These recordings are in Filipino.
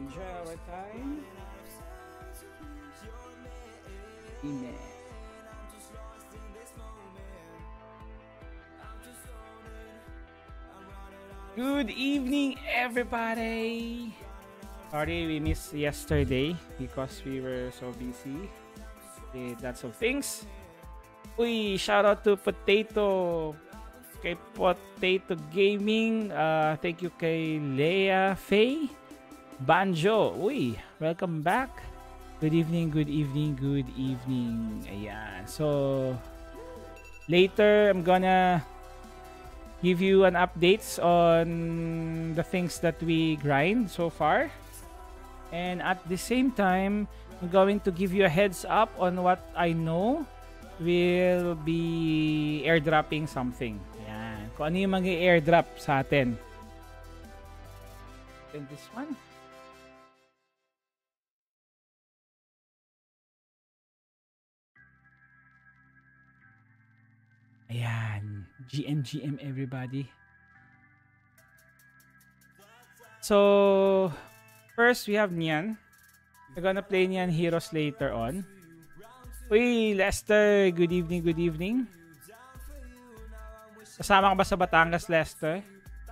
Enjoy our time. Amen. Good evening, everybody. Sorry we missed yesterday because we were so busy with lots of things. Uy, shout out to Potato, kay Potato Gaming. Thank you kay Leia Faye. Banjo. Uy, welcome back. Good evening, good evening, good evening. Ayan. So, later I'm gonna give you an updates on the things that we grind so far. And at the same time, I'm going to give you a heads up on what I know will be airdropping something. Ayan. Kung ano yung mag-airdrop sa atin. And this one. Ayan. GM everybody. So, first we have Nyan. We're gonna play Nyan Heroes later on. Uy, Lester. Good evening, good evening. Kasama ka ba sa Batangas, Lester?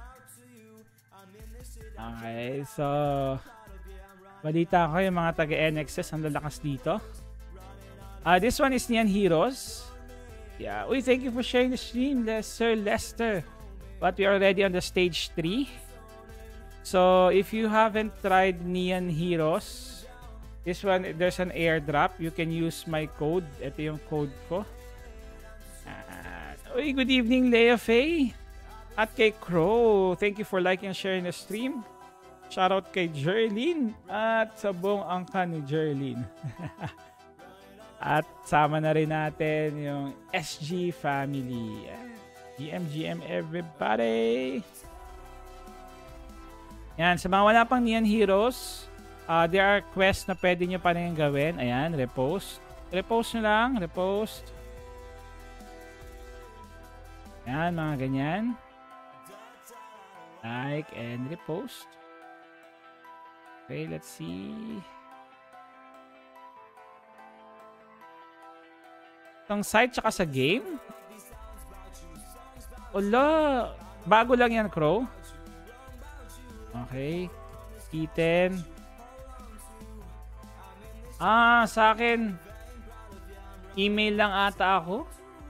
Okay, so balita ko yung mga taga-NXS ang lalakas dito. This one is Nyan Heroes. Yeah. Uy, thank you for sharing the stream, Sir Lester. But we are already on the stage 3. So, if you haven't tried Nyan Heroes, this one, there's an airdrop. You can use my code. Ito yung code ko. Uy, good evening, Leia Faye. At kay Crow. Thank you for liking and sharing the stream. Shoutout kay Jerlyn. At sa buong angka ni Jerlyn. At sama na rin natin yung SG family. GM everybody. Yan, sa mga wala pang Nyan Heroes, there are quests na pwede nyo pa rin gawin. Ayan, repost. Repost nyo lang, repost. Ayan, mga ganyan. Like and repost. Okay, let's see. Itong site tsaka sa game? Wala. Bago lang yan, Crow. Okay. E10. Sa akin, email lang ata ako.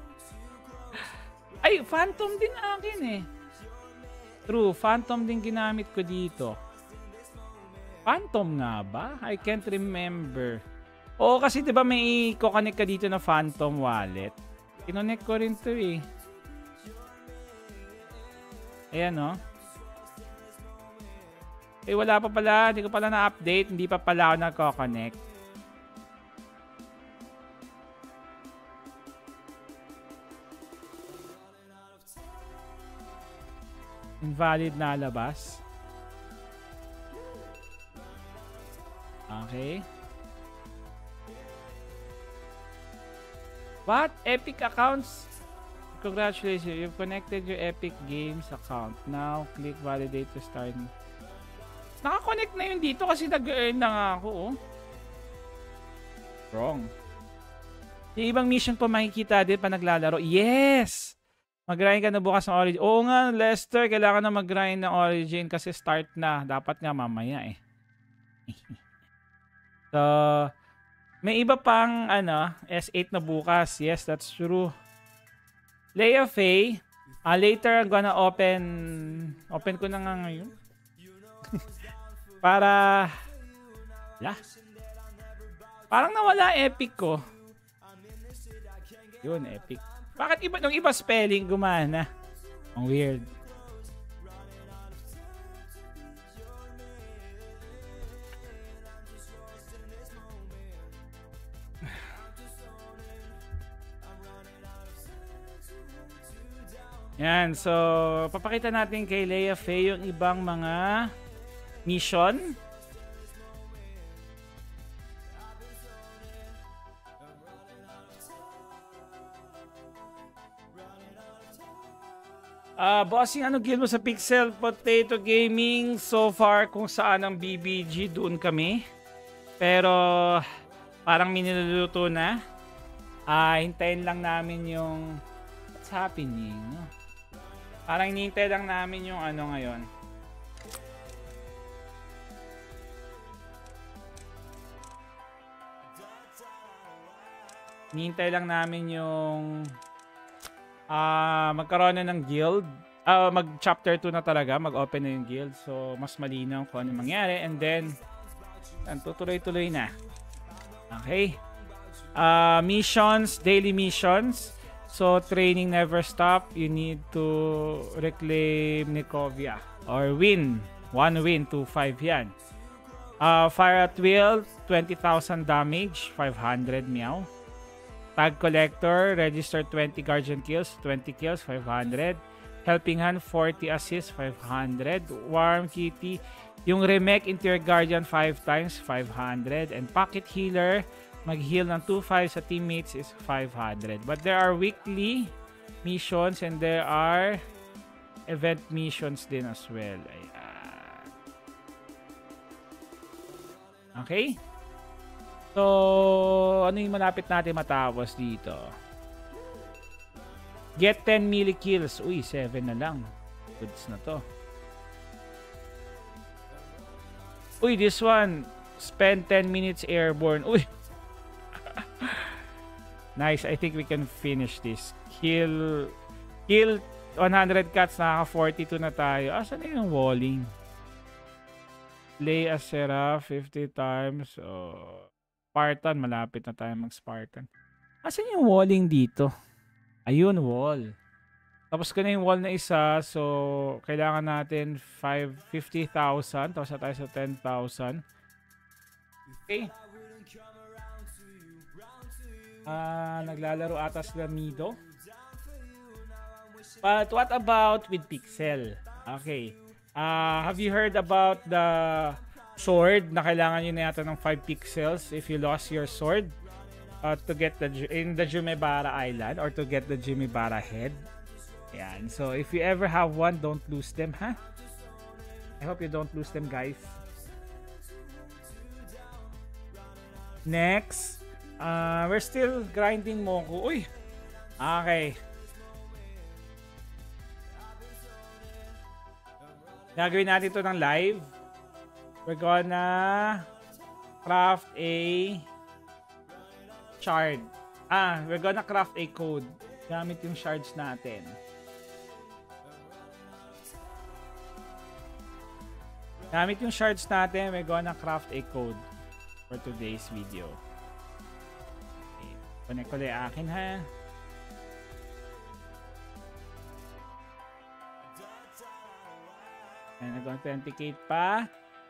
Ay, Phantom din akin eh. True, Phantom din ginamit ko dito. Phantom nga ba? I can't remember. Oo, kasi 'di ba may i-connect ka dito na Phantom wallet. Kinonnect ko rin 'to eh. Ayan, no? Eh, wala pa pala. Hindi ko pala na-update. Hindi pa pala ako nagko-connect. Invalid na labas. Okay. What? Epic accounts? Congratulations. You've connected your Epic Games account. Now, click validate to start. Naka-connect na yun dito kasi nag-earn na nga ako, oh. Wrong. Yung ibang mission po makikita din pa naglalaro. Yes! Mag-grind ka na bukas ng Origin. Oo nga, Lester. Kailangan na mag-grind ng Origin kasi start na. Dapat nga mamaya eh. So, may iba pang S8 na bukas. Yes, that's true. Leia Faye. Later, I'm gonna open ko na nga ngayon. Para parang nawala epic ko. Yun, epic. Bakit nung iba spelling gumana? Ang weird. Yan, so papakita natin kay Leia Faye yung ibang mga mission. Bossing, ano guild mo sa Pixel Potato Gaming? So far, kung saan ang BBG, doon kami. Pero, parang miniluluto na. Hintayin lang namin yung what's happening. Parang hinihintay lang namin yung ano ngayon. Hinihintay lang namin yung magkaroon na ng guild. Mag chapter 2 na talaga, mag-open na yung guild. So, mas malinaw kung ano mangyari. And then, tutuloy-tuloy na. Okay. Missions, daily missions. So, training never stop. You need to reclaim Nikovia. Or win. 1 win, 2-5 yan. Fire at will, 20,000 damage, 500 meow. Tag Collector, register 20 Guardian kills, 20 kills, 500. Helping Hand, 40 assists, 500. Warm Kitty, yung remake into your Guardian 5 times, 500. And Pocket Healer, mag-heal ng 2-5 sa teammates is 500. But there are weekly missions and there are event missions din as well. Ayan. Okay? So, ano yung malapit natin matapos dito? Get 10 melee kills. Uy, 7 na lang. Goods na to. Uy, this one. Spend 10 minutes airborne. Uy. Nice. I think we can finish this. Kill 100 cats. Nakaka-42 na tayo. Asan na yung walling? Play as Seraph 50 times. Spartan. Malapit na tayo mag-Spartan. Asan yung walling dito? Ayun, wall. Tapos ko na yung wall na isa. So, kailangan natin 50,000. Tapos na tayo sa 10,000. Okay. Naglalaro ata sila Mido. But what about with Pixel? Okay. Have you heard about the sword na kailangan nyo na yata ng 5 pixels if you lost your sword to get in the Jumebara Island or to get the Jumebara head? Yan. So if you ever have one, don't lose them, ha? I hope you don't lose them, guys. Next, we're still grinding Moku. Uy! Okay. Gagawin natin ito ng live. We're gonna craft a shard. We're gonna craft a code gamit yung shards natin. Gamit yung shards natin, we're gonna craft a code for today's video. Okay. Connect ko lang akin, ha. And nag-authenticate pa.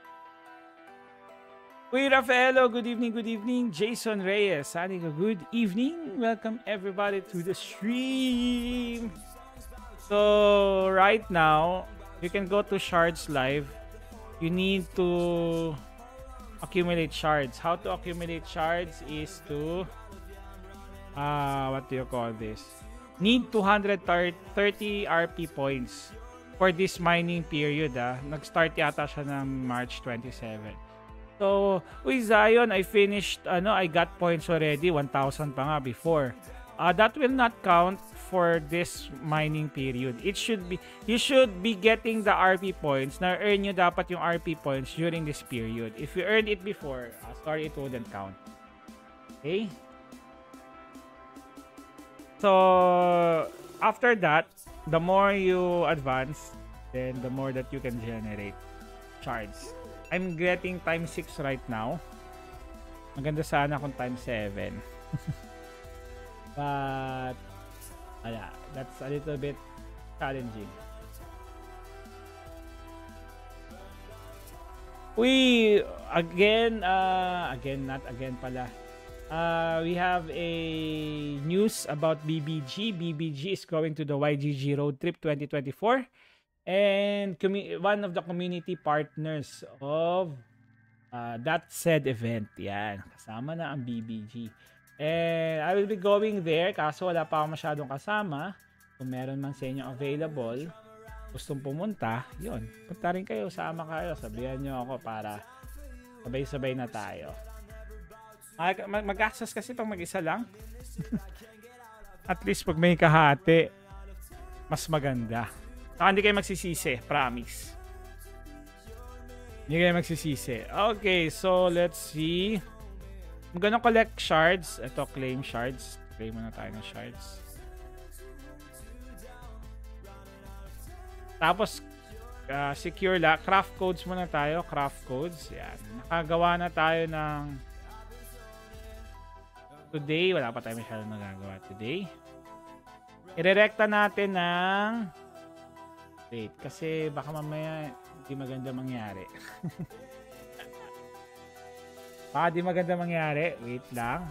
Uy, Rafaelo, good evening, good evening. Jason Reyes, Sanika, good evening. Welcome everybody to the stream. So, right now, you can go to Shards Live. You need to accumulate shards. How to accumulate shards is to, what do you call this? Need 230 RP points for this mining period. Nag-start yata siya ng March 27. So, with Zion, I finished, I got points already, 1,000 pa nga before. That will not count for this mining period. It should be, you should be getting the RP points. Na-earn nyo dapat yung RP points during this period. If you earned it before, sorry, it wouldn't count. Okay? So, after that, the more you advance, then the more that you can generate shards. I'm getting times 6 right now. Maganda sana kung times 7. But, that's a little bit challenging. We, not again pala. We have a news about BBG. BBG is going to the YGG Road Trip 2024. And one of the community partners of that said event. Yan. Kasama na ang BBG. And I will be going there. Kaso wala pa ako masyadong kasama. Kung meron man sa inyo available, gustong pumunta, yun. Punta rin kayo, sama kayo. Sabihan nyo ako para sabay-sabay na tayo. Mag-access kasi pag mag-isa lang. At least pag may kahati, mas maganda. Saka hindi kayo magsisisi, promise. Hindi kayo magsisisi. Okay, so let's see. I'm gonna collect shards. Ito, claim shards. Claim muna tayo ng shards. Tapos, secure la. Craft codes muna tayo. Craft codes. Yan. Nakagawa na tayo ng today. Wala pa tayo masyadong nagagawa today. Irerekta natin ng wait. Kasi baka mamaya hindi maganda mangyari. Baka di maganda mangyari. Wait lang.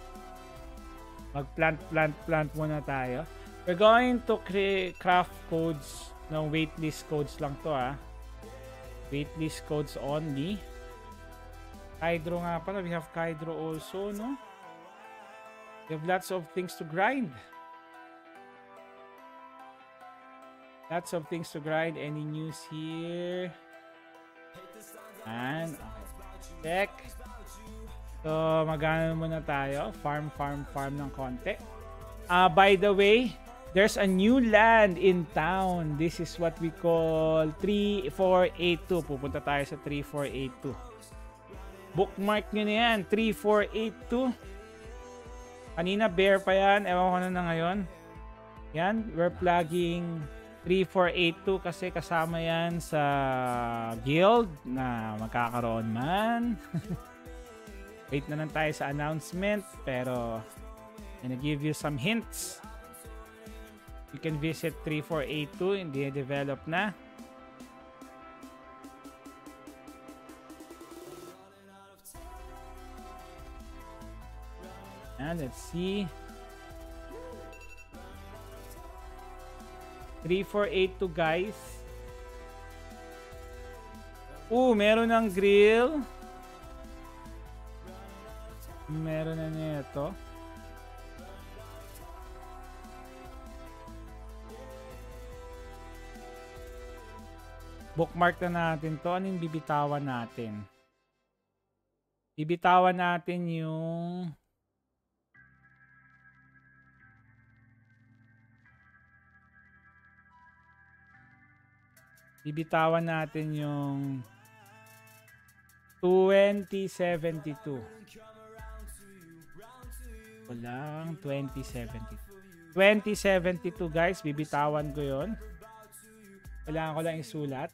Mag-plant muna tayo. We're going to craft codes. No, waitlist codes lang to waitlist codes only. Hydro nga pala. We have Hydro also, no? We have lots of things to grind. Lots of things to grind. Any news here? And check. So, magana muna tayo. Farm ng konti. By the way, there's a new land in town. This is what we call 3482. Pupunta tayo sa 3482. Bookmark nyo na yan. 3482. Kanina bear pa yan. Ewan ko na ngayon. Yan. We're plugging 3482 kasi kasama yan sa guild na magkakaroon man. Wait na lang tayo sa announcement. Pero I'm gonna give you some hints. You can visit 3482, hindi develop na. And let's see. 3482 guys. Meron ng grill. Meron na nito. Bookmark na natin to. Ano yung bibitawan natin? Bibitawan natin yung bibitawan natin yung 2072. Walang 2072. 2072 guys, bibitawan ko yon. Kailangan ko lang isulat.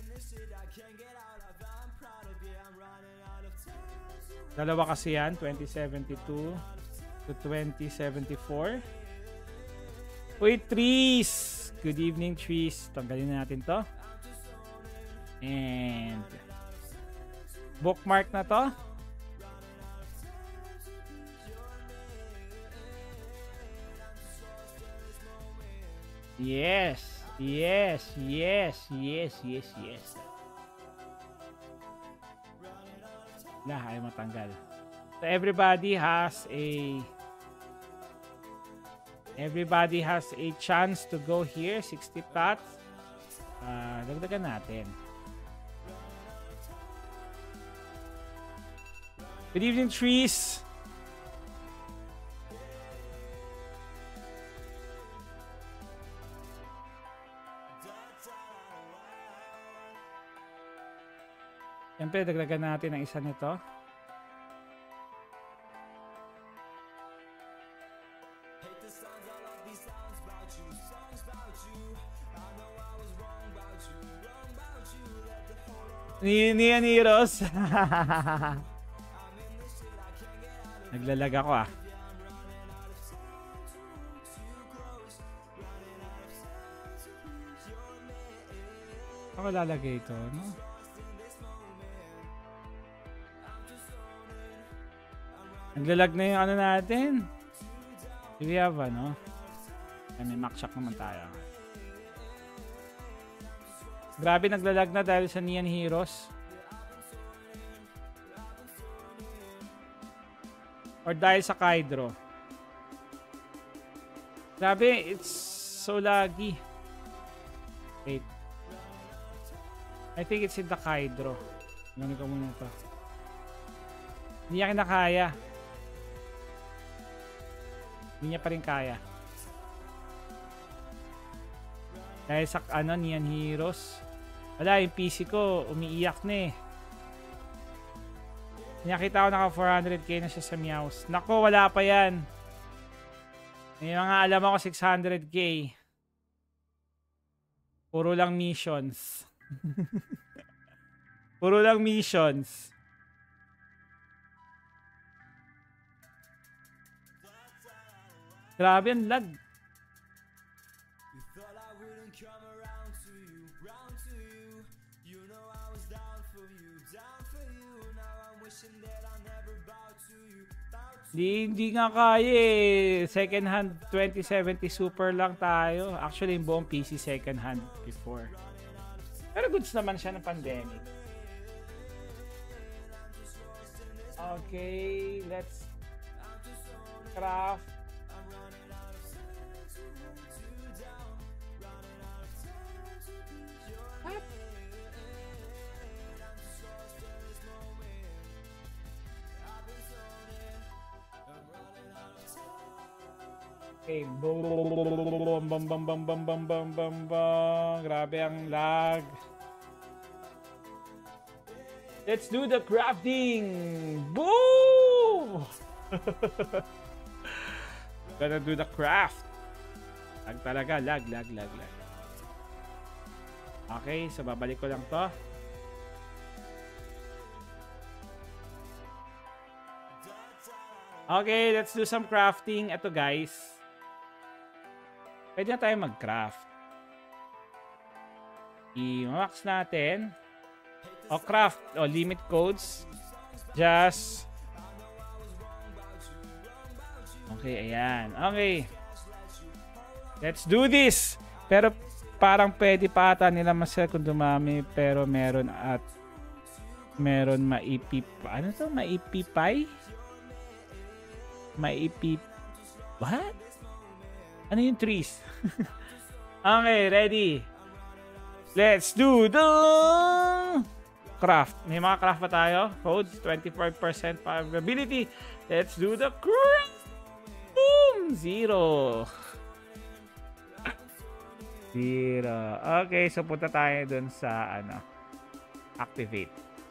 Dalawa kasi yan, 2072 to 2074. Uy, trees! Good evening, trees. Tanggalin na natin to. And bookmark na to. Yes. Yes. Ayaw matanggal. So everybody has a chance to go here. 60 pots. Dagdagan natin. Good evening, trees. Siyempre, dagdagan natin ang isa nito. Ni Aniros. Naglalag ako Ako lalagay ito, no? Naglalag na yung ano natin. Do we have ano? May max shock naman tayo. Grabe, naglalag na dahil sa Neon Heroes. Or dahil sa Hydro. Grabe, it's so laggy. Wait. I think it's in the Hydro. Ganun ko muna to. Hindi niya kinakaya. Hindi niya pa rin kaya. Dahil sa Neon Heroes. Wala, yung PC ko umiiyak na eh. Nakita ko naka 400k na siya sa Meows. Nako, wala pa yan. May mga alam ako 600k. Puro lang missions. Puro lang missions. Grabe ang lag. Hindi nga kaya eh. Second hand 2070 Super lang tayo. Actually, yung buong PC second hand before. Pero goods naman siya ng pandemic. Okay, let's craft. What? Okay, boom, bam, bam, bam, bam, bam, bam, bam, bam. Grabe ang lag. Let's do the crafting. Boom! Gonna do the craft. Lag talaga, lag. Okay, so babalik ko lang to. Okay, let's do some crafting. Ito guys. Pwede na tayo mag-craft. I-max natin. O craft. O limit codes. Just. Okay, ayan. Okay. Let's do this. Pero parang pwede pa ata nila masel kung dumami. Pero meron at meron maipip. Ano to? Maipipay? Maipip. What? Ano yung trees? Okay, ready. Let's do the craft. May mga craft pa tayo. Codes, 25% probability. Let's do the craft. Boom! 0. Okay, so punta tayo dun sa activate.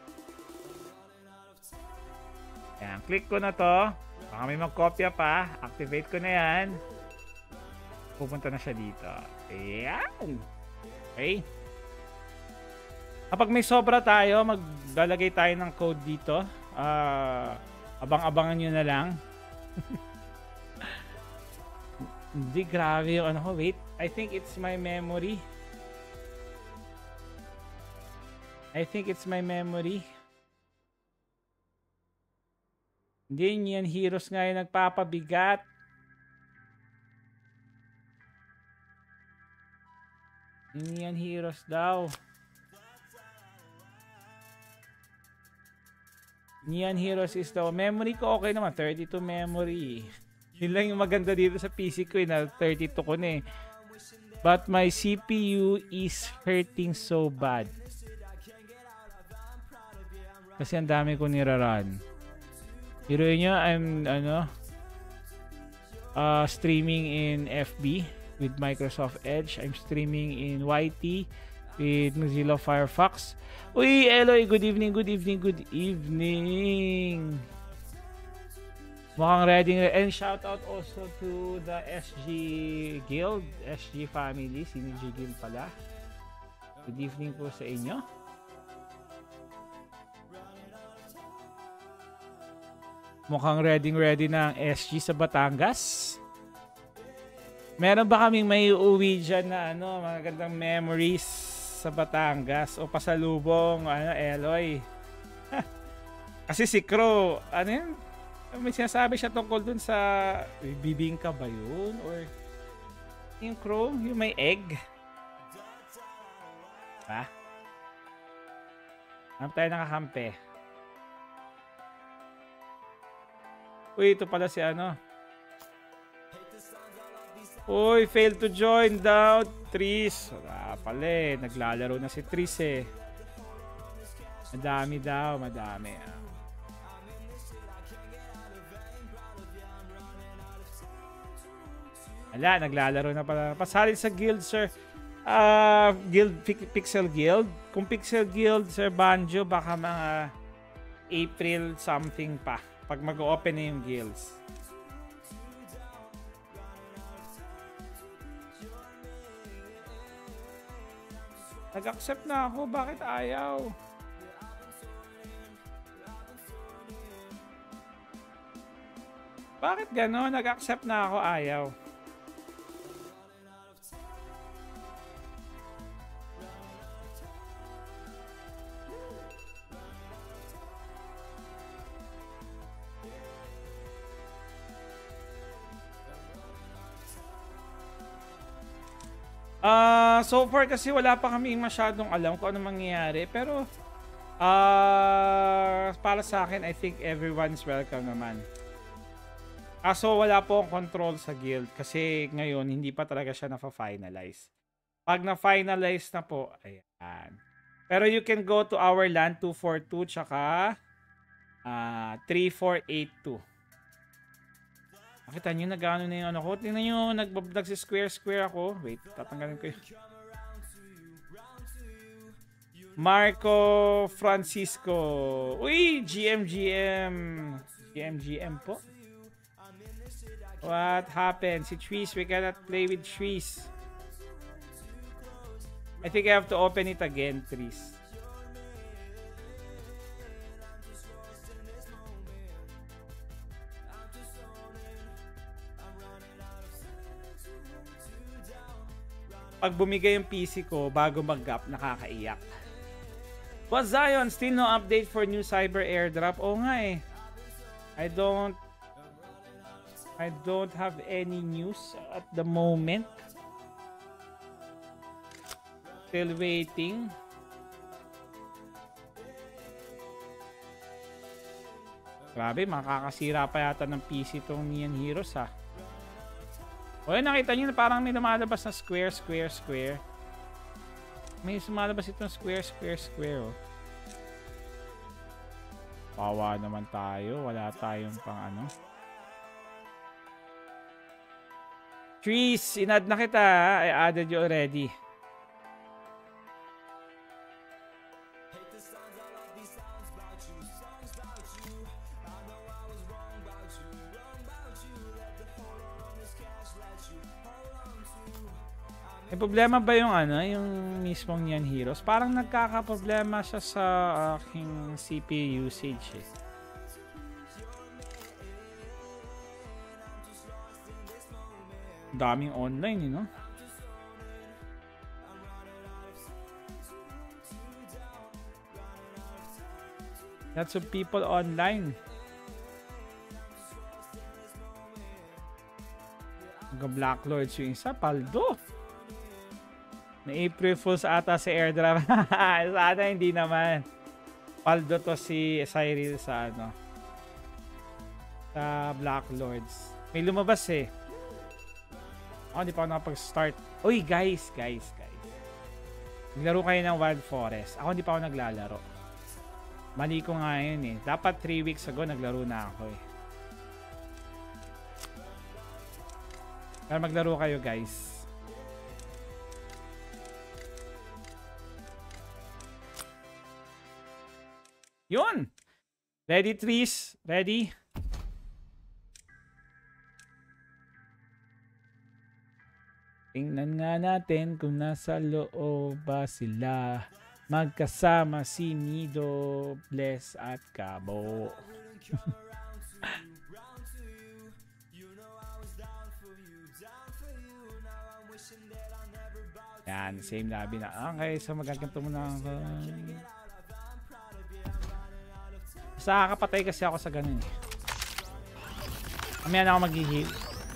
Ayan, click ko na to. Baka may magkopya pa. Activate ko na yan. Pupunta na siya dito. Ayan. Okay. Kapag may sobra tayo, maglalagay tayo ng code dito. Abang-abangan nyo na lang. Hindi, grabe yung ko. Wait, I think it's my memory. Hindi yan, heroes nga yung nagpapabigat. Hindi yan heroes daw. Neon Heroes is daw. Memory ko okay naman. 32 memory. Yun lang yung maganda dito sa PC ko na 32 ko na eh. But my CPU is hurting so bad. Kasi ang dami ko niraran. Heroin nyo, I'm streaming in FB with Microsoft Edge. I'm streaming in YT with Mozilla Firefox. Uy, Eloy, good evening. Mukhang ready. And shout out also to the SG Guild, SG family, Synergy Guild pala. Good evening po sa inyo. Mukhang ready na ang SG sa Batangas. Meron ba kaming may uuwi dyan na magandang memories sa Batangas o pasalubong, Eloy? Kasi si Crow, may sinasabi siya tungkol dun sa bibingka ba yun? Or yung Crow, yung may egg? Ha? Ano tayo nakakampi? Uy, ito pala si Uy, failed to join down. Tris. Wala pala eh. Naglalaro na si Tris eh. Madami daw, madami. Ala, naglalaro na pala. Pasalin sa guild, sir. Guild, Pixel Guild. Kung Pixel Guild, Sir Banjo, baka mga April something pa. Pag mag-open na yung guilds. Nag-accept na ako. Bakit ayaw? Bakit gano'n? Nag-accept na ako. Ayaw. So far kasi wala pa kaming masyadong alam kung ano mangyayari. Pero, para sa akin, I think everyone's welcome naman. Kaso wala po akong control sa guild kasi ngayon hindi pa talaga siya na-finalize. Pag na-finalize na po, ayan. Pero you can go to our land 242 tsaka 3482. Nakita nyo nag-ano na yung ano ko. Tingnan nyo, nag-square ako. Wait, tatanggalin ko yun. Marco Francisco. Uy, GM po. What happened? Si Trees, we cannot play with Trees. I think I have to open it again, Trees. Pag bumigay yung PC ko bago mag-gap, nakakaiyak. But Zion, still no update for new cyber airdrop. Oo nga eh. I don't have any news at the moment. Still waiting. Grabe, makakasira pa yata ng PC tong Neon Heroes ha. O yun, nakita nyo na parang may lumalabas na square. May lumalabas itong square. Oh. Pawa naman tayo. Wala tayong pang ano. Trees, inad na kita. I added you already. May problema ba yung ano, yung mismong Neon Heroes? Parang nagkakaproblema siya sa aking CPU usage eh. Daming online, you know? Lots of people online. Black Lords yung isa, paldo. May April Fools ata si airdrop. Sana hindi naman. Paldo to si Cyril sa ano. Sa Black Lords. May lumabas eh. Ako hindi pa ako nakapag-start. Uy guys. Naglaro kayo ng Wild Forest. Ako hindi pa ako naglalaro. Mali ko nga yun eh. Dapat 3 weeks ago naglaro na ako eh. Pero maglaro kayo guys. Yun! Ready, Trees? Ready? Tingnan nga natin kung nasa loob ba sila. Magkasama si Nido, Bless at Cabo. Yan, same labi na. Okay, so magaganto muna ako. Sa kakapatay kasi ako sa ganun eh. Mamaya na ako mag-heal.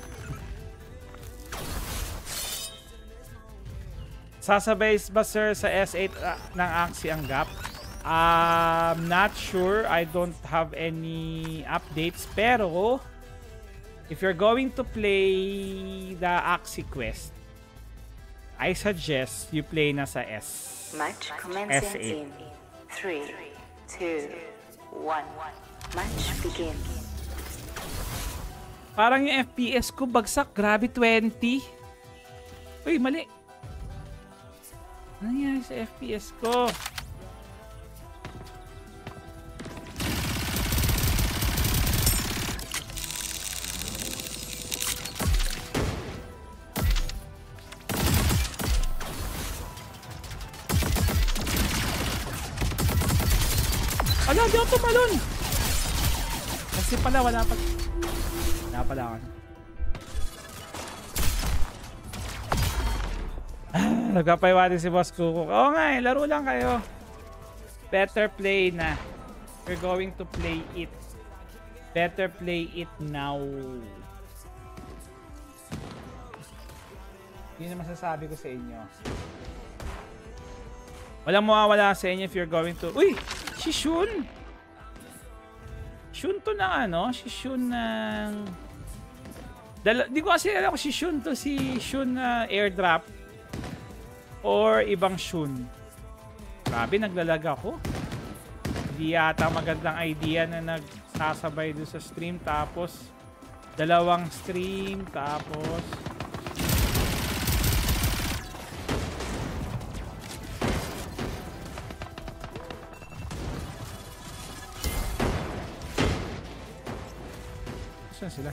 Sasabay ba sir sa S8 ng Axie ang gap? Not sure. I don't have any updates. Pero, if you're going to play the Axie quest, I suggest you play na sa S. Match commencing in 3, 2, 1. Match begin. Parang yung FPS ko bagsak. Grabe, 20. Uy, mali. Ano nangyari sa FPS ko? Ala, di ako tumalon. Kasi pala, wala pala ako. Nagpapaiwanan si Boss Kuko. Oo nga eh, laro lang kayo. Better play na. We're going to play it. Better play it now. Yun ang masasabi ko sa inyo. Walang mawawala sa inyo if you're going to... Uy! Si Shun! Shun to ng ano? Si Shun ng... Di ko kasi alam kung si Shun to. Si Shun na airdrop. Or ibang Shun. Grabe, naglalag ako. Hindi yata magandang idea na nagsasabay doon sa stream. Tapos, dalawang stream. Tapos... saan sila?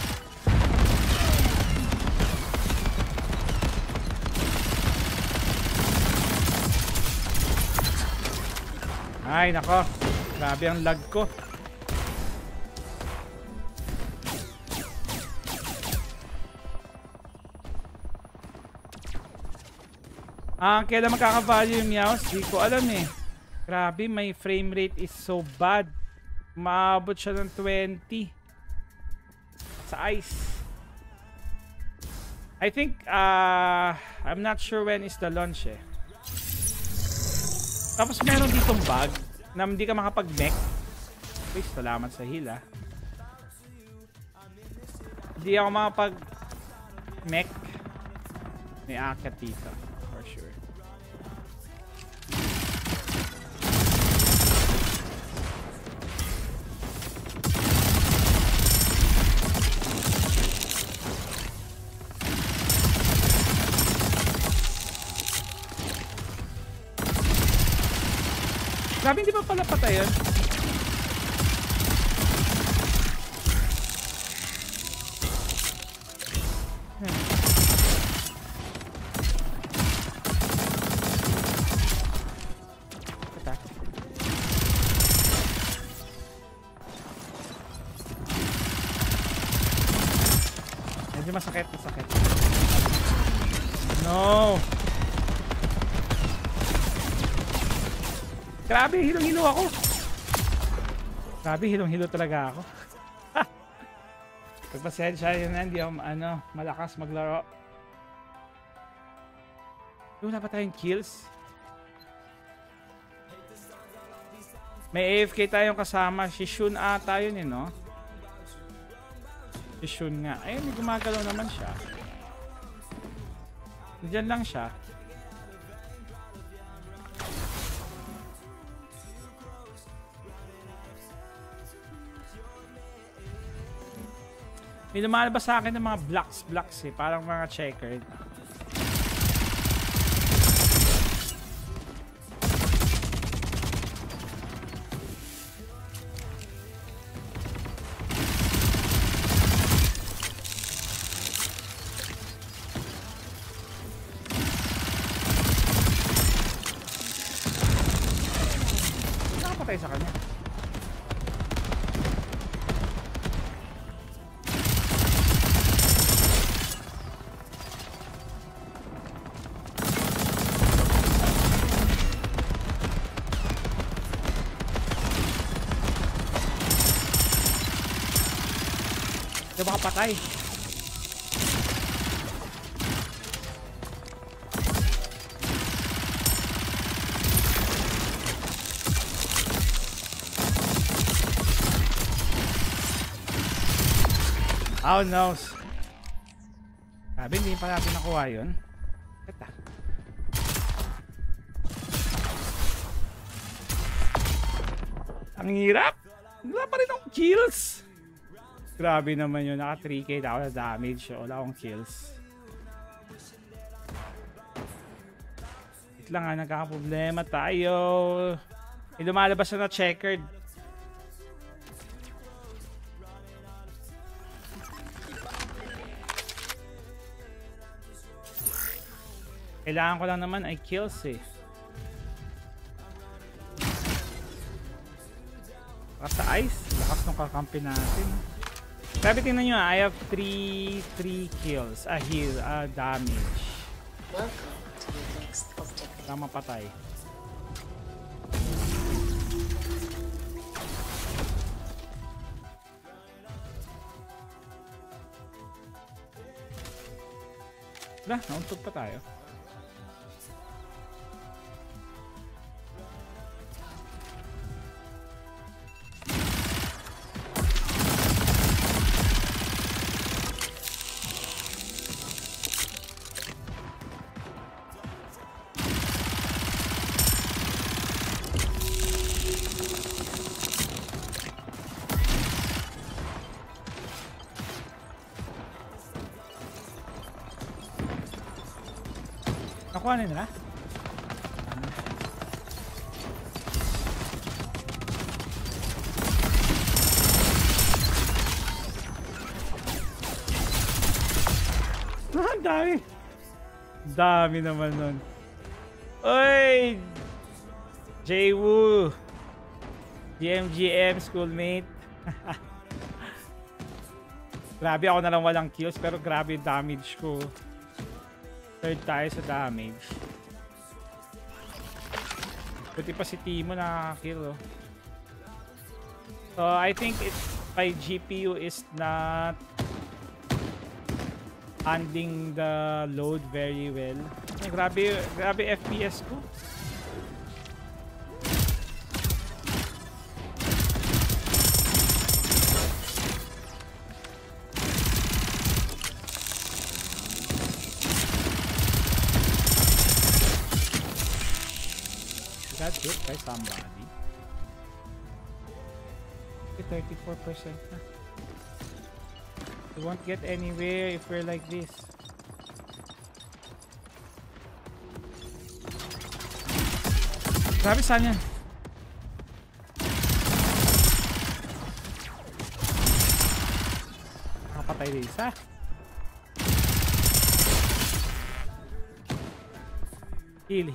Ay, nako. Grabe ang lag ko. Kailan magkaka-value yung Meows? Di ko alam eh. Grabe, my frame rate is so bad. Maabot siya ng 20. Sa ice. I think, I'm not sure when is the launch eh. Tapos meron ditong bug na hindi ka makapag-mech. Uy, salamat sa hila. Hindi ako makapag-mech. May akat dito. For sure. Grabe, hindi pa pala patay yun. Attack. Medyo masakit. No! Grabe, hilong-hilo ako. Grabe, hilong-hilo talaga ako. Pagpasensya yun na, hindi ako malakas maglaro. Wala pa tayong kills. May AFK tayong kasama. Si Shun ata yun eh, no? Si Shun nga. Ayun, may gumagalaw naman siya. Diyan lang siya. May lumalabas sa akin ng mga blocks eh. Parang mga checkered. Nakapatay sa kanya. Hindi makapatay. Oh no. Sabi, hindi pa natin nakuha yun. Ito. Ang hirap. Wala pa rin akong kills. Grabe naman yun. Naka 3k na ako na damage. Wala akong kills. Wait lang nga, nagkakaproblema tayo. May lumalabas na checkered. Kailangan ko lang naman ay kills eh. Sa ice, lakas ng kakampi natin. Sabi, tingnan nyo, I have 3 kills, a heal, a damage. Welcome to the next objective. Tama patay. Wala, nauntog pa tayo. Nakuha na nila? Ang dami! Dami naman nun. Oy! Jwoo! GMGM schoolmate. Grabe, ako na lang walang kills pero grabe yung damage ko. Third tayo sa damage. Buti pa si Timo nakaka-kill. Oh. So I think it's my GPU is not handling the load very well. Ay, grabe FPS ko. Got hit by somebody. 34% na. We won't get anywhere if we're like this. Grabe, saan yan? Nakapatay din isa. Heal.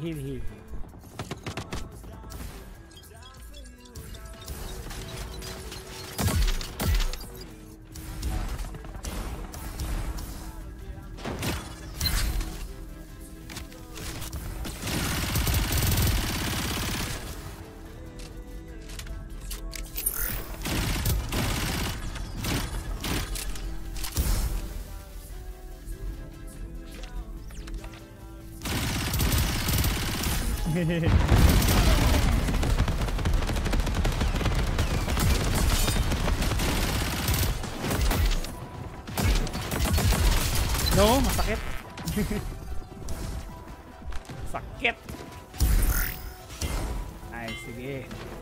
No, masakit. Sakit. Ay, sige.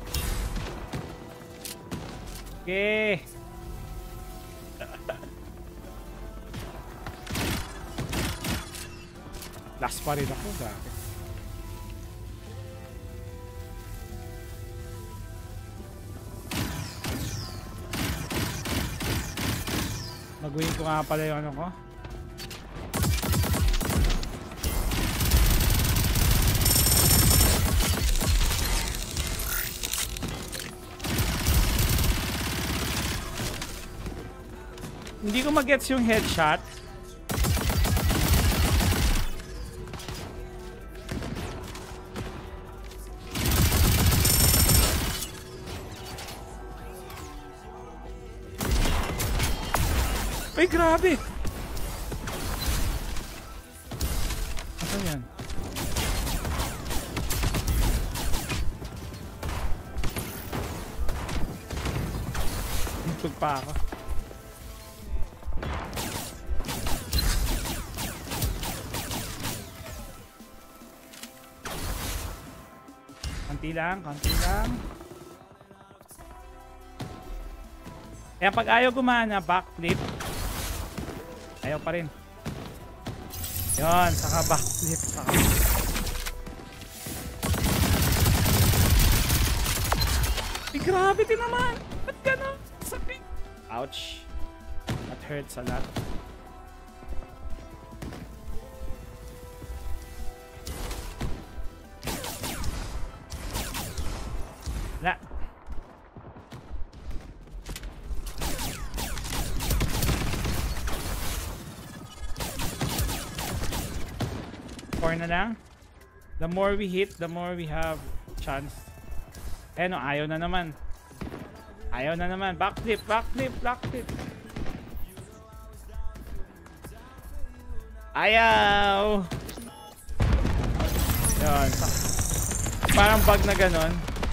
Okay. Last pa rin ako, grabe. Mag-win ko nga pala yung ano ko. Hindi ko mag-gets yung headshot. Ay, grabe! Ano yan? Tug pa ako. Konti lang. Kaya pag ayaw gumana, backflip. Ayaw pa rin. Yun, saka backflip. Saka... Ay, gravity naman! Ba't gano'n? Sakit! Ouch. That hurts a lot. Wala. Four na lang. The more we hit, the more we have chance. Eh no, ayaw na naman. Ayaw na naman. Backflip, backflip, backflip. Ayaw! Yun. Parang bug na ganon.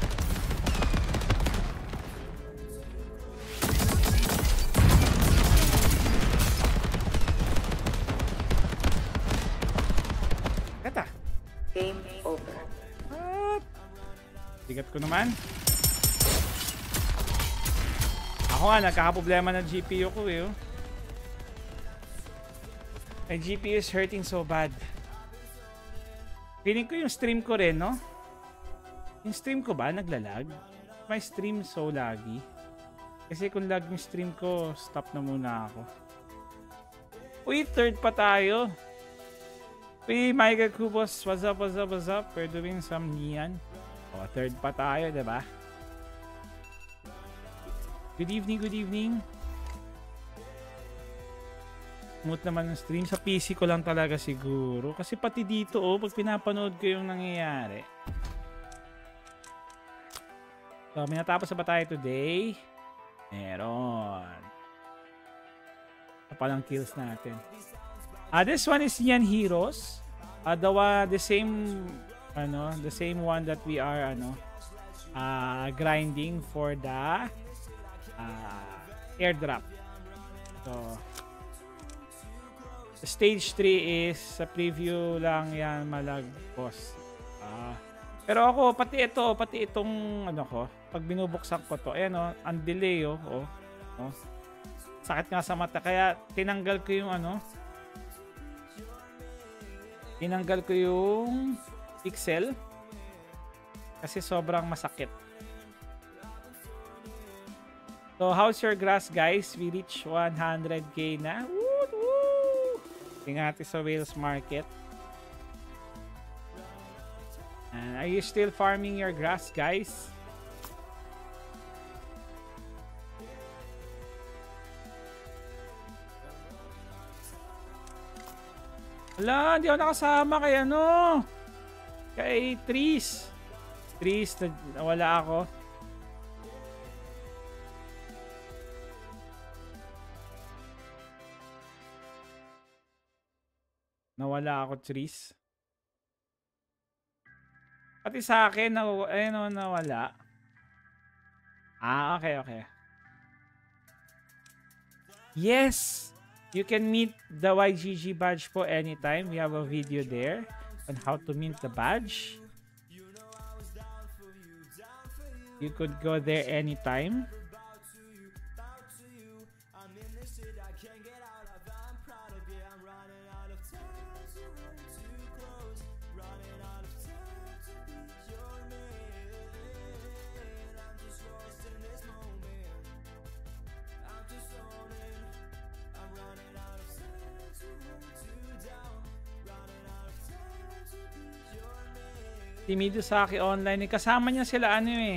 Kata. Game over. Bigat ko naman. Ako nga, nagkakaproblema ng GPU ko eh. My GPU is hurting so bad. Feeling ko yung stream ko rin, no? Yung stream ko ba, naglalag? My stream so laggy. Kasi kung lag yung stream ko, stop na muna ako. Uy, third pa tayo. Uy, Michael Kubos, what's up, what's up, what's up? We're doing some Nian. O, third pa tayo, diba? Good evening, good evening. Smooth naman ng stream. Sa PC ko lang talaga siguro. Kasi pati dito, oh, pag pinapanood ko yung nangyayari. So, may natapos na ba tayo today? Meron. Ito palang kills natin. This one is Nian Heroes. The same one that we are grinding for the airdrop. So stage 3 is sa preview lang yan, malagpos. Pero ako pati itong ano ko, pag binubuksan ko to, ayan oh, ang delay oh. Sakit nga sa mata kaya tinanggal ko yung pixel kasi sobrang masakit. So how's your grass, guys? We reach 100k na. Woo! Tingnan natin sa Wales Market. Are you still farming your grass, guys? Wala, hindi ako nakasama kay kay Trees. Nawala ako. Nawala ako, Trees. Pati sa akin, nawala. Okay. Yes! You can mint the YGG badge po anytime. We have a video there on how to mint the badge. You could go there anytime. Timido sa akin online. Kasama niya sila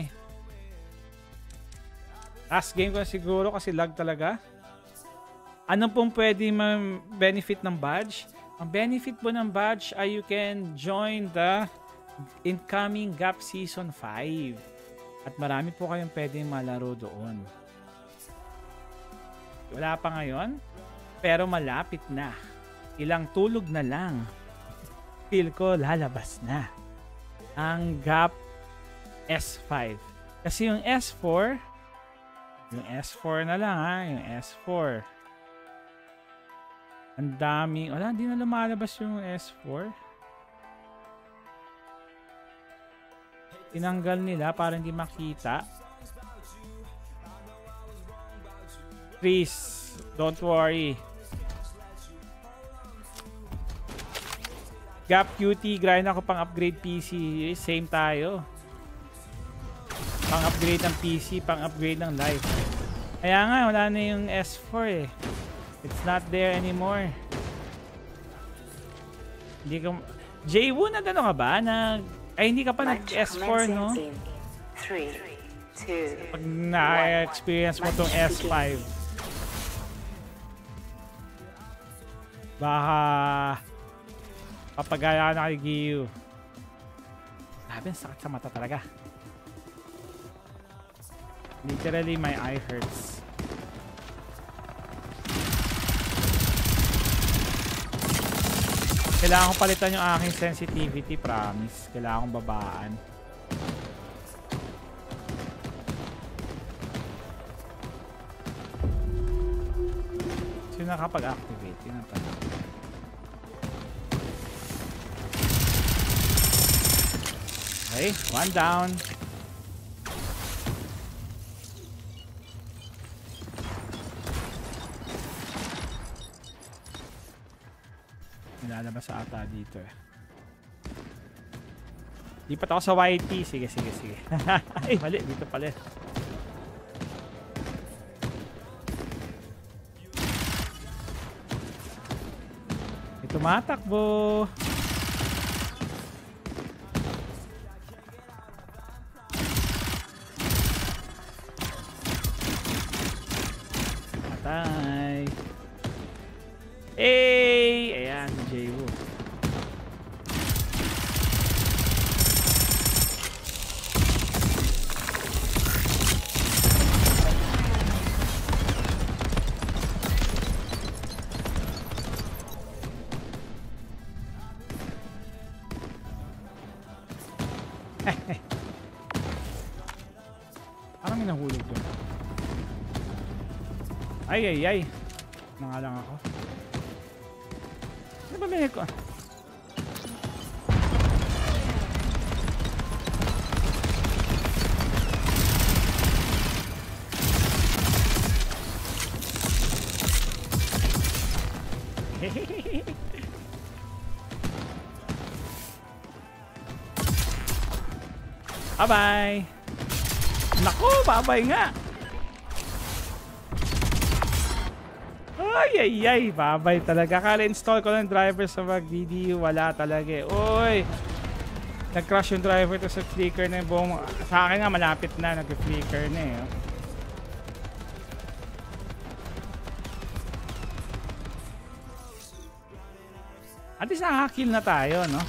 last game ko siguro kasi lag talaga. Ano pong pwede ma-benefit ng badge? Ang benefit po ng badge ay you can join the incoming GAP Season 5. At marami po kayong pwedeng malaro doon. Wala pa ngayon, pero malapit na. Ilang tulog na lang. Feel ko lalabas na ang GAP S5. Kasi yung S4 na lang yung S4. Ang dami. Wala, hindi na lumalabas yung S4. Tinanggal nila para hindi makita. Please, don't worry. Gap QT, grind ako pang upgrade PC. Same tayo. Pang upgrade ng PC, pang upgrade ng life. Kaya nga, wala na yung S4 eh. It's not there anymore. Hindi ka... Jaywoon, nagano ka ba? Ay, hindi ka pa nag-S4, no? 3, 2, Pag na-experience mo tong S5. Baka... papagaya na kay Giyu. Grabe, sakit sa mata talaga. Literally, my eye hurts. Kailangan kong palitan yung aking sensitivity, promise. Kailangan kong babaan. Sino nakapag-activate? Yun ang tanong. Okay, one down. Nilalabas sa ata dito eh. Lipat ako sa YT. Sige. Ay, mali. Dito pala. May tumatakbo. Patay. Ayan, Jaywo. Parang may nahulog doon. Ay. Nangalang ako. Ano ba may ko? Bye-bye! Naku! Bye-bye nga! Ay! Bye-bye talaga. Kala install ko ng driver sa mag-DDU. Wala talaga eh. Uy! Nag-crash yung driver to sa flicker na yung buong... Sa akin nga malapit na. Nag-flicker na eh. At least nakaka-kill na tayo, no?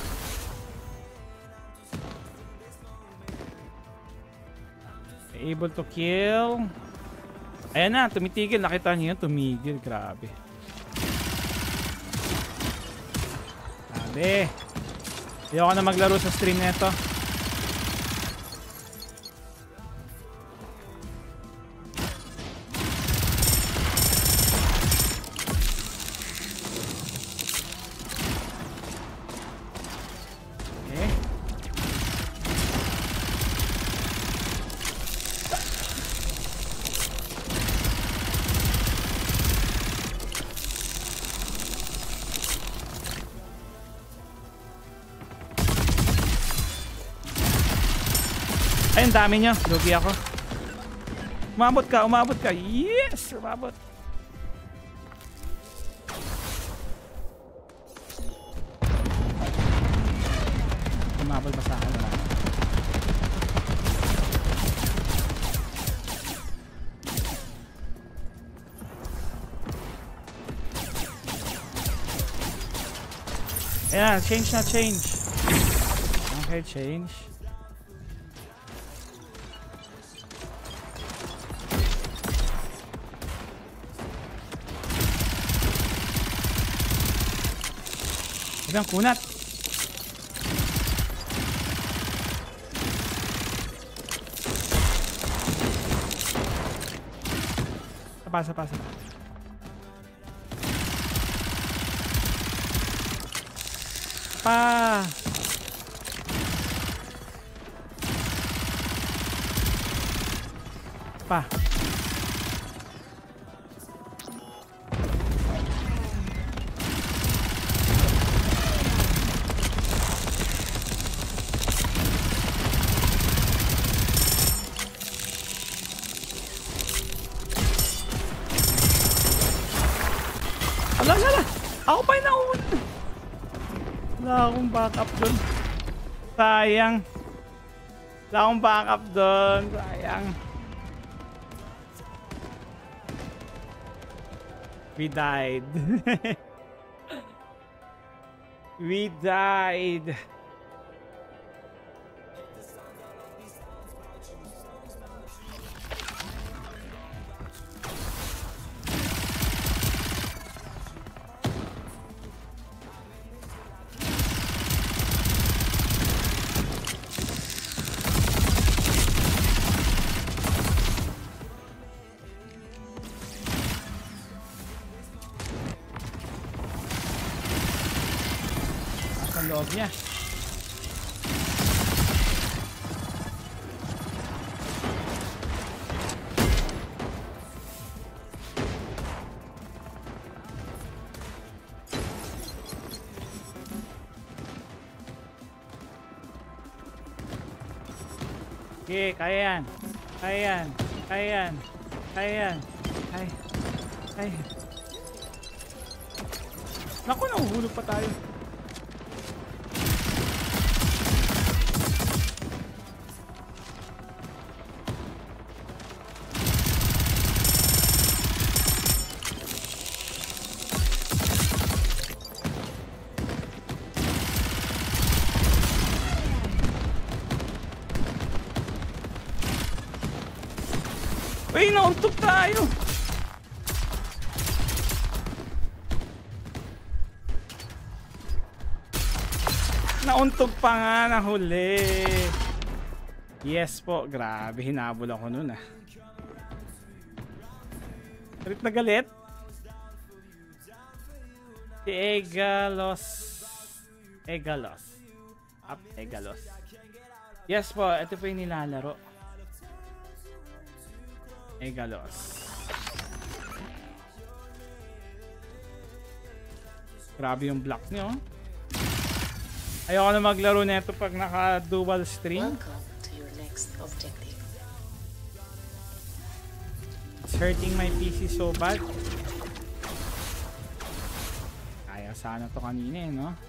Able to kill. Ayan na, tumitigil. Nakita niyo yun, tumigil. Grabe. Ayoko na maglaro sa stream nito. Ayun, dami nyo. Lugi ako. Umabot ka. Yes! Umabot. Umabot ba sa akin? Ayan, change. Okay, change. Ang kunat. Pasa. Pa. Ako pa yung nauna. Wala akong backup dun. Sayang. Wala akong backup dun. Sayang. We died. We died. Ang loob niya. Okay, kaya yan. Kaya yan. Kaya yan. Kaya yan. Kaya. Kaya. Naku, nahuhulog pa tayo. Uy, nauntog tayo. Nauntog pa nga na huli. Yes po, grabe, hinabol ako nun ah. Galit na galit. Si Egalos. Egalos. Up, Egalos. Yes po, ito po yung nilalaro. Egalos. Grabe yung block nyo. Ayoko na maglaro nito pag naka dual stream. Welcome to your next objective. It's hurting my PC so bad. Kaya sana to kanina eh, no?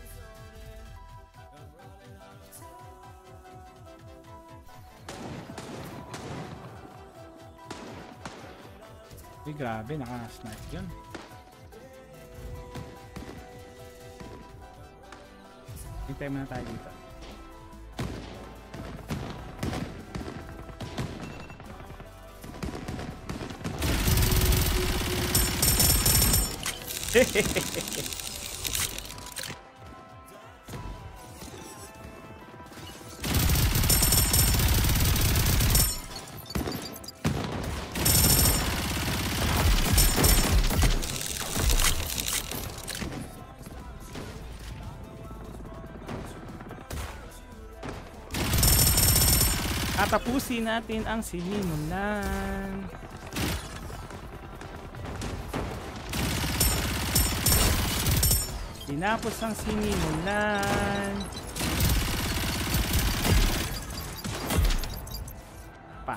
Uy, grabe, naka-snipe yun. Hintay muna tayo dito. Tapusin natin ang sinimulan. Tinapos ang sinimulan. Pa.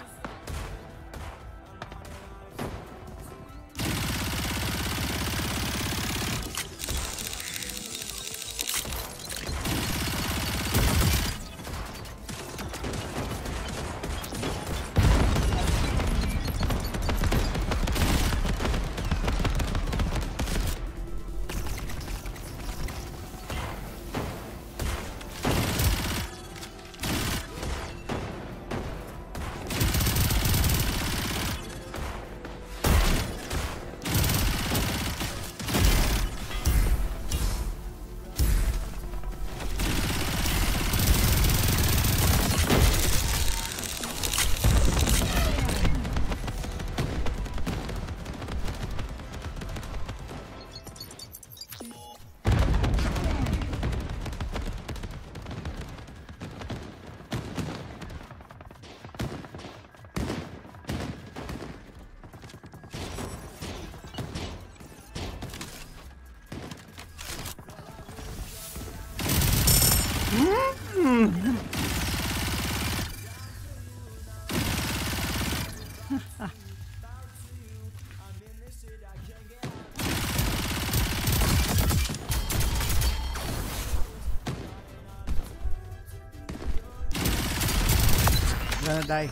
Gonna die.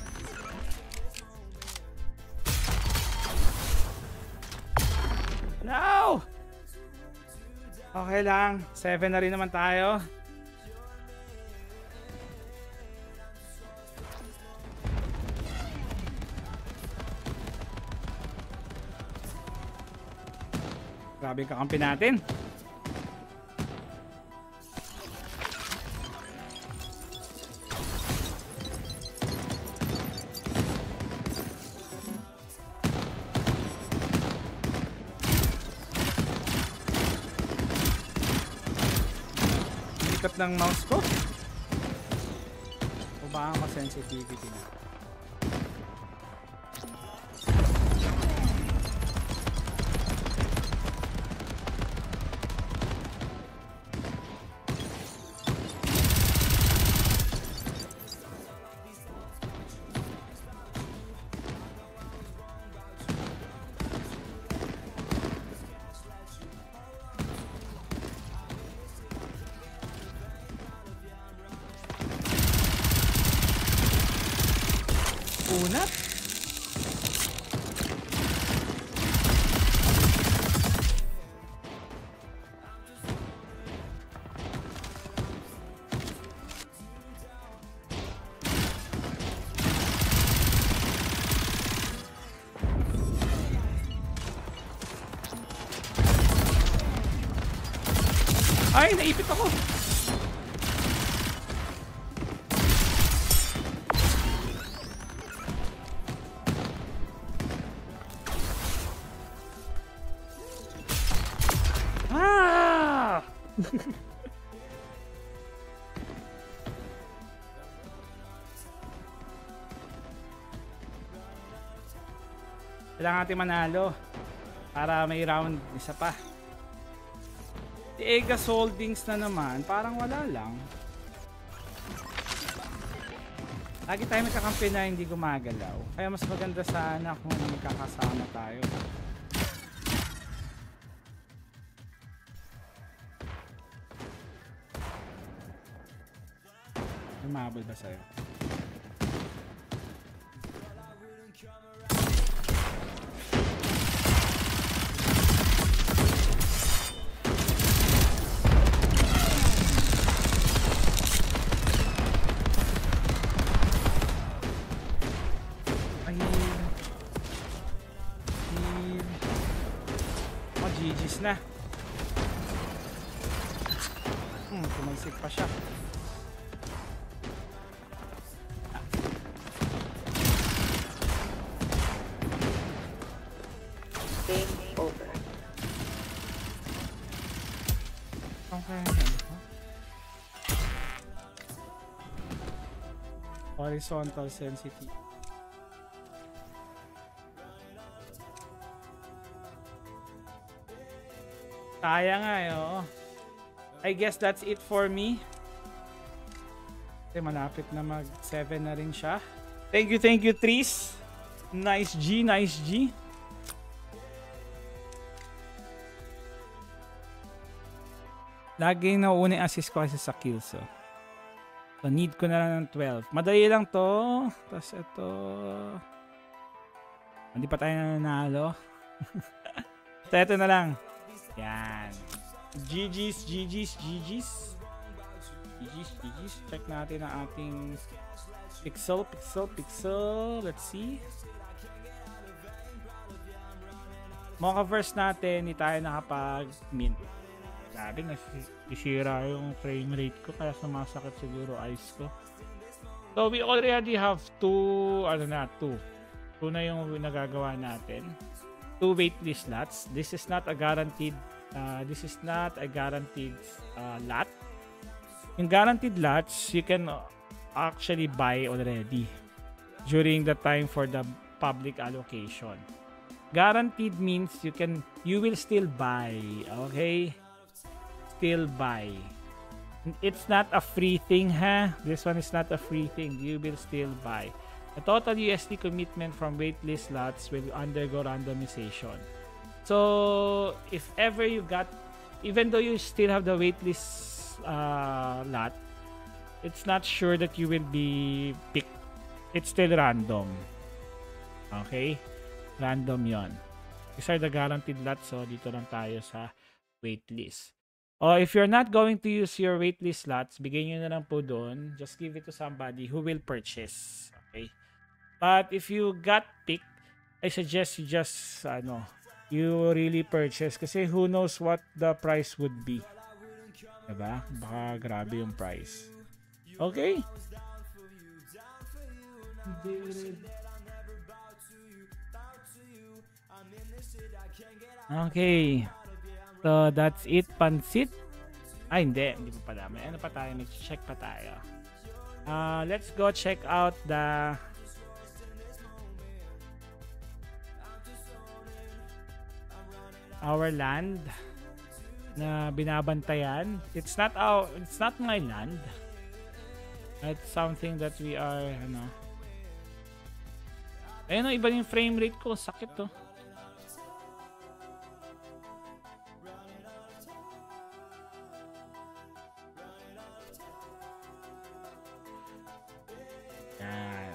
No! Okay lang. 7 na rin naman tayo. Grabe yung kakampi natin. Likat ng mouse ko. O baka ma-sensitivity na. Unat. Ay, naipit ako. Kailangan natin manalo para may round isa pa. Si Egas Holdings na naman, parang wala lang. Lagi tayo may kakampi na hindi gumagalaw. Kaya mas maganda sana kung magkakasama tayo. Lumabol ba sa'yo? GG's na. Tumagsik pa siya. Game over. Okay. Horizontal sensitivity. Kaya nga eh, oo. I guess that's it for me. Kasi malapit na mag 7 na rin siya. Thank you Tris. Nice G, nice G. Laging nauuna yung assist ko kasi sa kills. So need ko na lang ng 12. Madali lang to. Tapos ito. Hindi pa tayo nanalo. So ito na lang. Yan. GG's. Check natin ang ating pixel. Let's see. Mochaverse natin, hindi tayo nakapag-mint. Sabi, nasisira yung frame rate ko kaya sumasakit siguro eyes ko. So we already have two na yung nagagawa natin. 2 waitlist slots. This is not a guaranteed lot. Yung guaranteed lots, you can actually buy already during the time for the public allocation. Guaranteed means you will still buy, okay? Still buy. It's not a free thing, ha? This one is not a free thing. You will still buy. The total USD commitment from waitlist slots will undergo randomization. So, if ever you got, even though you still have the waitlist lot, it's not sure that you will be picked it's still random. Okay? Random yon. These are the guaranteed lots. So, dito lang tayo sa waitlist. If you're not going to use your waitlist slots, bigay nyo na lang po doon. Just give it to somebody who will purchase. Okay? But if you got picked, I suggest you just, you really purchase. Kasi who knows what the price would be. Diba? Baka grabe yung price. Okay? Okay. So, that's it. Pansit. Ay, hindi. Hindi pa pala. May ano pa tayo? May check pa tayo. Let's go check out our land na binabantayan. It's not my land. It's something that we are, Ayun, iba yung frame rate ko. Sakit to. Yan.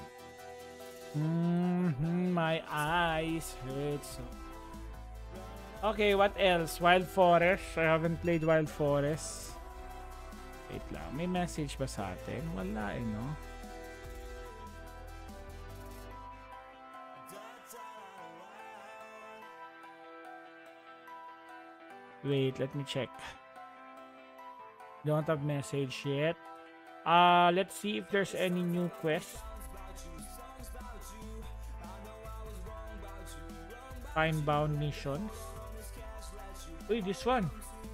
My eyes hurt so. Okay, what else? Wild Forest. I haven't played Wild Forest. Wait lang. May message ba sa atin? Wala no? Wait, let me check. Don't have message yet. Let's see if there's any new quest. Time-bound missions. Uy, this one.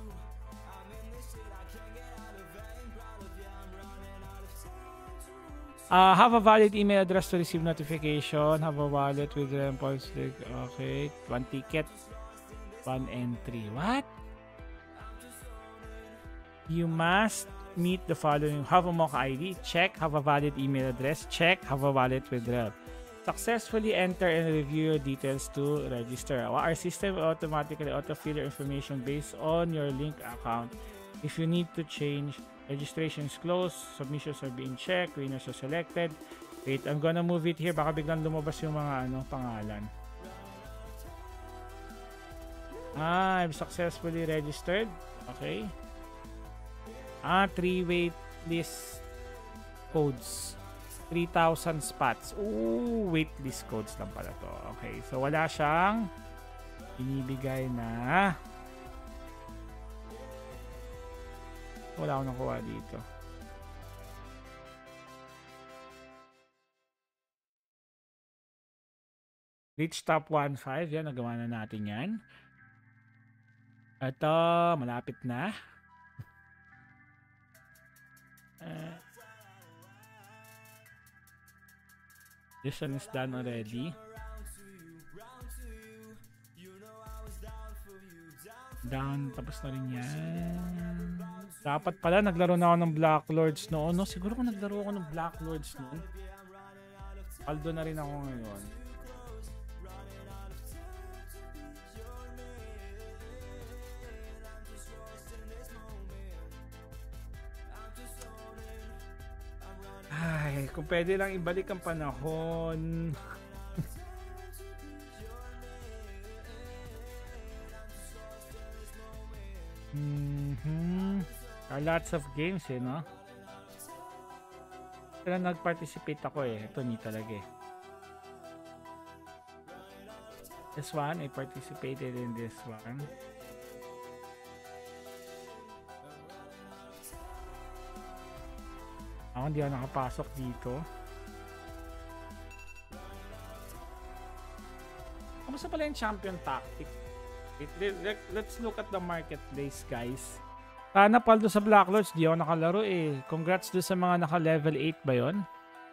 Have a valid email address to receive notification. Have a wallet with the points. Okay, 1 ticket, 1 entry. What? You must meet the following. Have a mock ID. Check. Have a valid email address. Check. Have a wallet withdrawal. Successfully enter and review your details to register. Our system will automatically autofill your information based on your link account. If you need to change, registration is closed. Submissions are being checked. Winners are selected. Wait, I'm gonna move it here. Baka biglang lumabas yung mga pangalan. I've successfully registered. Okay. 3 waitlist codes. 3,000 spots. Ooh, waitlist codes lang pala to. Okay, so wala siyang binibigay na. Wala akong nakuha dito. Reach top 1.5. Yan, nagawa na natin yan. Ito, malapit na. This one is done already. Down, tapos na rin yan. Dapat pala naglaro na ako ng Black Lords noon. No? Siguro kung naglaro ako ng Black Lords noon. Paldo na rin ako ngayon. Ay, kung pwede lang ibalik ang panahon. Lots of games no? Pero nag-participate ako Ito ni talaga This one, I participated in this one. Ako hindi ako nakapasok dito. Kamusta pala yung champion tactic? Let's look at the marketplace, guys. Sana paldo sa Black Lords, di ako nakalaro Congrats doon sa mga naka-level 8 ba yun?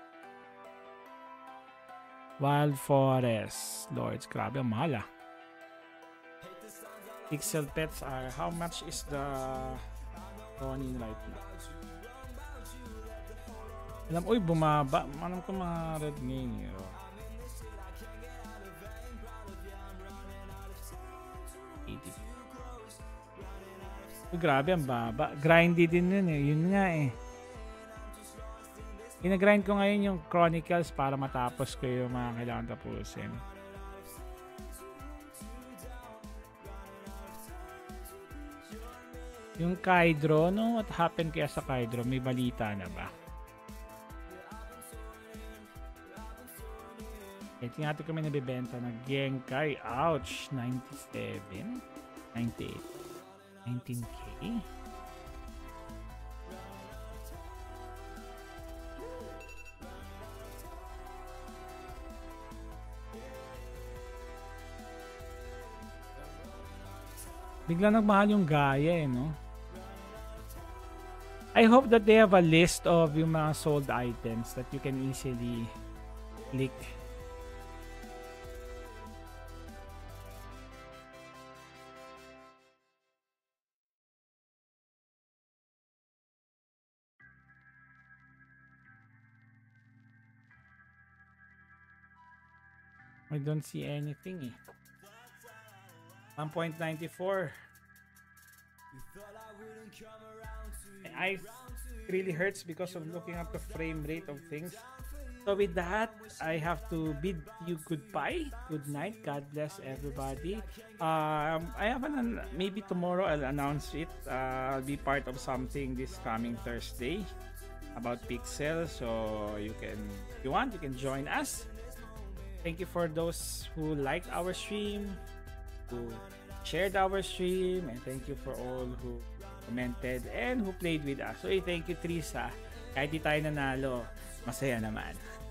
Wild Forest Lords, grabe ang mahal Pixel pets are, how much is the running right now? Uy, bumaba. Alam ko mga red ngayon. Grabe, ang baba. Grindy din yun Yun nga Pinagrind ko ngayon yung Chronicles para matapos ko yung mga kailangan tapusin. Yung Kydro, no? What happened kaya sa Kydro? May balita na ba? Tingnan natin kung may nabibenta na Genkai. Ouch! 97? 98? 19K? Bigla nagmahal yung Gaia no? I hope that they have a list of yung mga sold items that you can easily click. I don't see anything 1.94. My eyes really hurts because of looking up the frame rate of things. So with that, I have to bid you goodbye. Good night. God bless everybody. I have maybe tomorrow I'll announce it. I'll be part of something this coming Thursday about Pixel. So you can, if you want, you can join us. Thank you for those who liked our stream, who shared our stream, and thank you for all who commented and who played with us. So, thank you, Trisa. Kahit di tayo nanalo, masaya naman.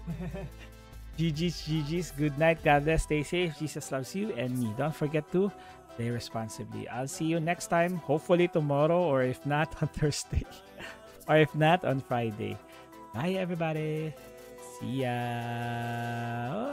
GG's. Good night. God bless. Stay safe. Jesus loves you and me. Don't forget to play responsibly. I'll see you next time. Hopefully tomorrow, or if not, on Thursday. Or if not, on Friday. Bye, everybody. See ya.